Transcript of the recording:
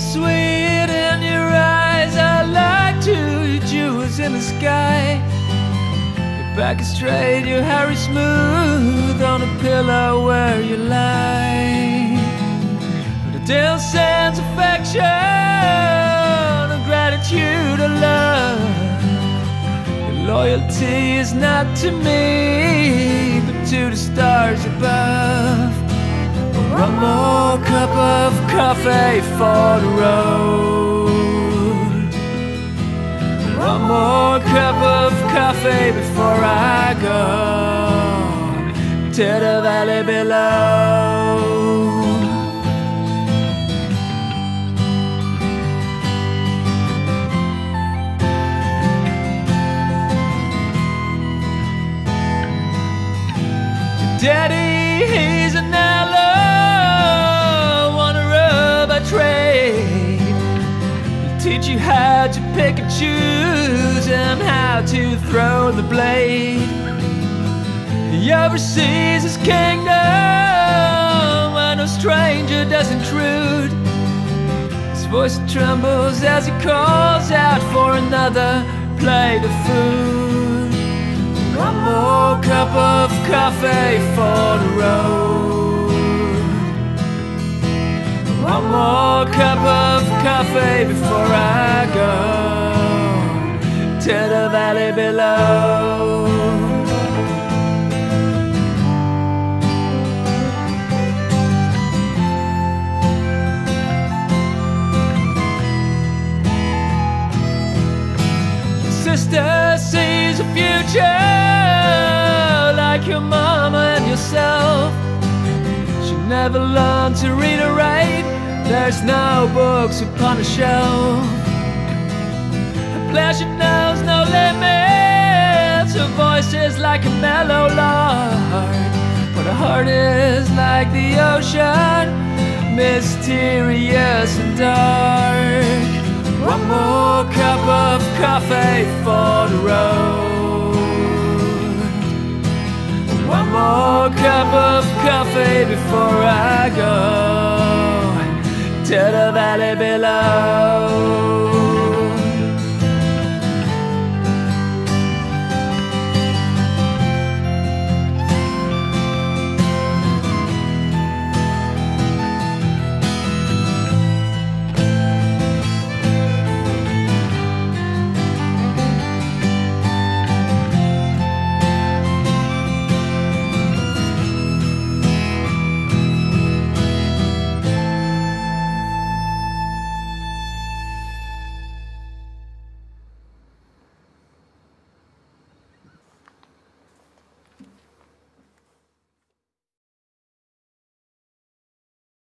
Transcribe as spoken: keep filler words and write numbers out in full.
sweet in your eyes. I like to eat jewels in the sky. Your back is straight, your hair is smooth on a pillow where you lie. With a deal sense affection, a gratitude, a love. Your loyalty is not to me, but to the stars above. One more cup of coffee for the road. One more cup of coffee before I go to the valley below. Daddy, he's an aloe. Teach you how to pick and choose and how to throw the blade. He oversees his kingdom where no stranger does intrude. His voice trembles as he calls out for another plate of food. One more cup of coffee for the road. One more cup of coffee before I go to the valley below. Your sister sees a future like your mama and yourself. She never learned to read or write. There's no books upon a shelf. Her pleasure knows no limits. Her voice is like a mellow lark, but her heart is like the ocean, mysterious and dark. One more cup of coffee for the road. One more cup of coffee before I go to the valley below.